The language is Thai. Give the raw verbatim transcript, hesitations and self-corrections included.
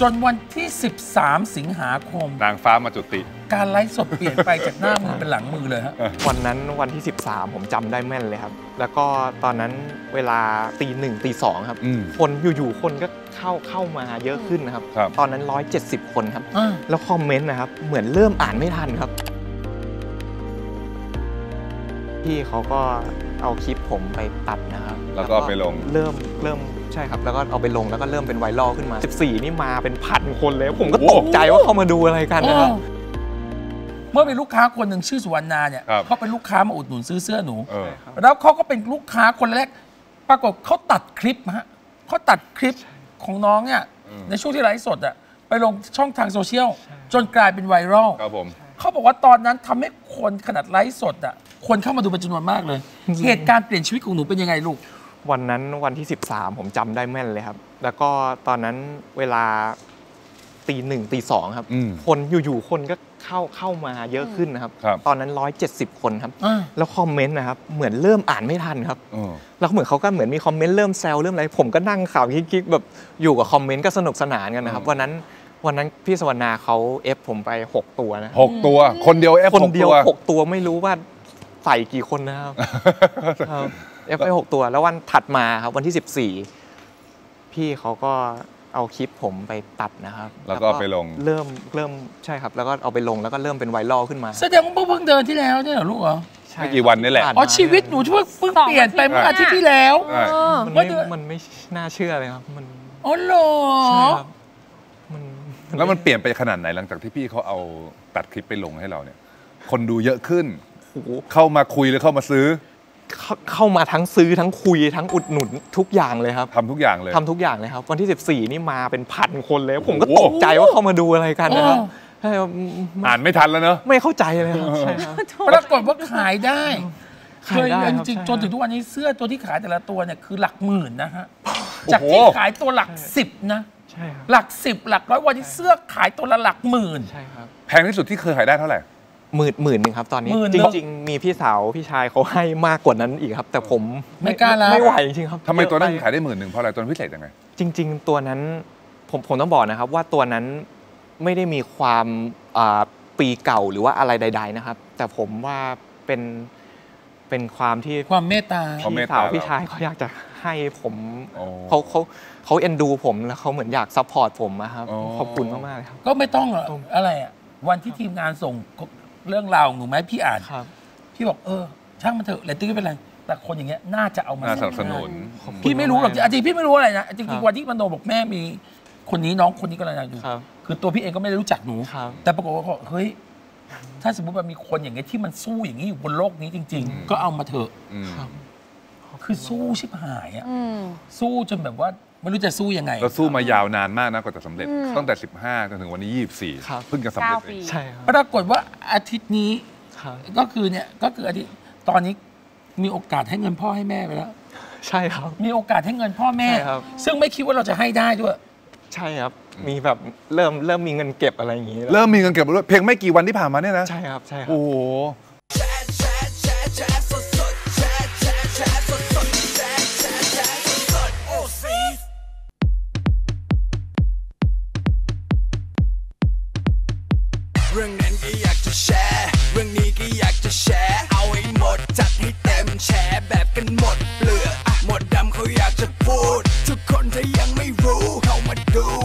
จนวันที่สิบสามสิงหาคมนางฟ้ามาจุติการไลฟ์สดเปลี่ยนไปจากหน้ามือเป็นหลังมือเลยฮะวันนั้นวันที่สิบสามผมจำได้แม่นเลยครับแล้วก็ตอนนั้นเวลาตีหนึ่งตีสองครับคนอยู่ๆคนก็เข้าเข้ามาเยอะขึ้นนะครับตอนนั้นหนึ่งร้อยเจ็ดสิบคนครับแล้วคอมเมนต์นะครับเหมือนเริ่มอ่านไม่ทันครับพี่เขาก็เอาคลิปผมไปตัดนะครับแล้วก็ไปลงเริ่มเริ่มใช่ครับแล้วก็เอาไปลงแล้วก็เริ่มเป็นไวรัลขึ้นมาสิบสี่นี่มาเป็นพันคนเลยผมก็ตกใจว่าเขามาดูอะไรกันนะครับเมื่อมีลูกค้าคนหนึ่งชื่อสุวรรณาเนี่ยเขาเป็นลูกค้ามาอุดหนุนซื้อเสื้อหนูแล้วเขาก็เป็นลูกค้าคนแรกปรากฏเขาตัดคลิปฮะเขาตัดคลิปของน้องเนี่ยในช่วงที่ไลฟ์สดอะไปลงช่องทางโซเชียลจนกลายเป็นไวรัลเขาบอกว่าตอนนั้นทำให้คนขนาดไลฟ์สดอะคนเข้ามาดูเป็นจำนวนมากเลยเหตุการณ์เปลี่ยนชีวิตของหนูเป็นยังไงลูกวันนั้นวันที่สิบสามผมจำได้แม่นเลยครับแล้วก็ตอนนั้นเวลาตีหนึ่งตีสองครับคนอยู่ๆคนก็เข้าเข้ามาเยอะขึ้นนะครับตอนนั้นหนึ่งร้อยเจ็ดสิบคนครับแล้วคอมเมนต์นะครับเหมือนเริ่มอ่านไม่ทันครับแล้วเหมือนเขาก็เหมือนมีคอมเมนต์เริ่มแซวเริ่มอะไรผมก็นั่งข่าวกิ๊กๆแบบอยู่กับคอมเมนต์ก็สนุกสนานกันนะครับวันนั้นวันนั้นพี่สวรรณาเขาเอฟผมไปหกตัวนะหกตัวคนเดียวเอฟคนเดียวหกตัวไม่รู้ว่าใส่กี่คนนะครับเอฟไปหกตัวแล้ววันถัดมาครับวันที่สิบสี่พี่เขาก็เอาคลิปผมไปตัดนะครับแล้วก็ไปลงเริ่มเริ่มใช่ครับแล้วก็เอาไปลงแล้วก็เริ่มเป็นไวรัลขึ้นมาแสดงว่าเพิ่งเดินที่แล้วเนี่ยเหรอลูกเหรอไม่กี่วันนี่แหละอ๋อชีวิตหนูช่วยเพิ่งเปลี่ยนไปเมื่ออาทิตย์ที่แล้วมันไม่มันไม่น่าเชื่อเลยครับมันอ๋อเหรอมันแล้วมันเปลี่ยนไปขนาดไหนหลังจากที่พี่เขาเอาตัดคลิปไปลงให้เราเนี่ยคนดูเยอะขึ้นเข้ามาคุยหรือเข้ามาซื้อเข้ามาทั้งซื้อทั้งคุยทั้งอุดหนุนทุกอย่างเลยครับทำทุกอย่างเลยทำทุกอย่างเลยครับวันที่สิบสี่นี่มาเป็นพันคนเลยผมก็ตกใจว่าเขามาดูอะไรกันนะครับอ่านไม่ทันแล้วเนอะไม่เข้าใจเลยครับใช่ครับปรากฏว่าขายได้เคยจริงๆจนถึงทุกวันนี้เสื้อตัวที่ขายแต่ละตัวเนี่ยคือหลักหมื่นนะฮะจากที่ขายตัวหลักสิบนะหลักสิบหลักร้อยวันนี้เสื้อขายตัวละหลักหมื่นใช่ครับแพงที่สุดที่เคยขายได้เท่าไหร่หมื่นหมื่นหนึ่งครับตอนนี้จริงๆมีพี่สาวพี่ชายเขาให้มากกว่านั้นอีกครับแต่ผมไม่กล้าแล้วไม่ไหวจริงๆครับทำไมตัวนั้นขายได้หมื่นหนึ่งเพราะอะไรตัวพิเศษยังไงจริงๆตัวนั้นผมผมต้องบอกนะครับว่าตัวนั้นไม่ได้มีความปีเก่าหรือว่าอะไรใดๆนะครับแต่ผมว่าเป็นเป็นความที่ความเมตตาพี่สาวพี่ชายเขาอยากจะให้ผมเขาเขาเขาเอ็นดูผมแล้วเขาเหมือนอยากซัพพอร์ตผมนะครับขอบคุณมากๆครับก็ไม่ต้องหรอกอะไรอ่ะวันที่ทีมงานส่งเรื่องราวของหนูไหมพี่อ่านพี่บอกเออช่างมันเถอะเรตติ้งไม่เป็นไรแต่คนอย่างเงี้ยน่าจะเอามาสนับสนุนพี่ไม่รู้หรอกจริงๆพี่ไม่รู้อะไรนะจริงๆวันที่มันโดนบอกแม่มีคนนี้น้องคนนี้ก็อะไรอยู่คือตัวพี่เองก็ไม่ได้รู้จักหนูแต่ปรากฏว่าเฮ้ยถ้าสมมติมันมีคนอย่างเงี้ยที่มันสู้อย่างนี้อยู่บนโลกนี้จริงๆก็เอามาเถอะคือสู้ชิบหายอ่ะสู้จนแบบว่าไม่รู้จะสู้ยังไงเราสู้มายาวนานมากนะกว่าจะสำเร็จตั้งแต่สิบห้าจนถึงวันนี้ยี่สิบสี่เพิ่งจะสำเร็จใช่ครับปรากฏว่าอาทิตย์นี้ก็คือเนี่ยก็คืออาทิตย์ตอนนี้มีโอกาสให้เงินพ่อให้แม่ไปแล้วใช่ครับมีโอกาสให้เงินพ่อแม่ซึ่งไม่คิดว่าเราจะให้ได้ด้วยใช่ครับมีแบบเริ่มเริ่มมีเงินเก็บอะไรอย่างงี้เริ่มมีเงินเก็บด้วยเพียงไม่กี่วันที่ผ่านมาเนี่ยนะใช่ครับใช่ครับโอ้โหเรื่องนั้นก็อยากจะแชร์เรื่องนี้ก็อยากจะแชร์เอาให้หมดจัดให้เต็มแชร์แบบกันหมดเปลือกหมดดำเขาอยากจะพูดทุกคนถ้ายังไม่รู้เข้ามาดู